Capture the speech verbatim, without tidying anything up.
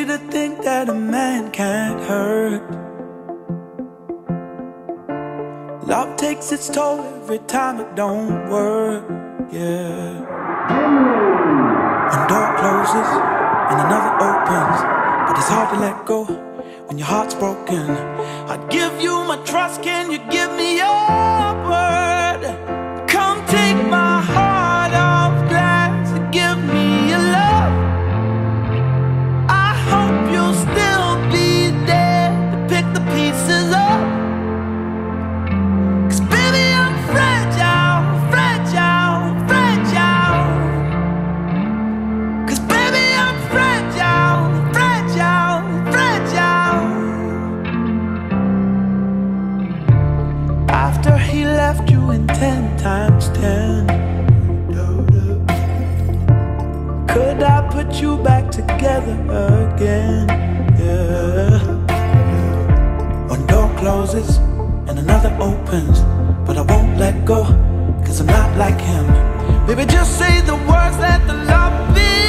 crazy to think that a man can't hurt. Love takes its toll every time it don't work, yeah. One door closes and another opens, but it's hard to let go when your heart's broken. I'd give you my trust, can you give me your word? Come take my heart off glass and give me your love. I hope you'll still be there to pick the pieces up. After he left you in ten times ten, could I put you back together again? Yeah. One door closes and another opens, but I won't let go, cause I'm not like him. Baby, just say the words, let the love be.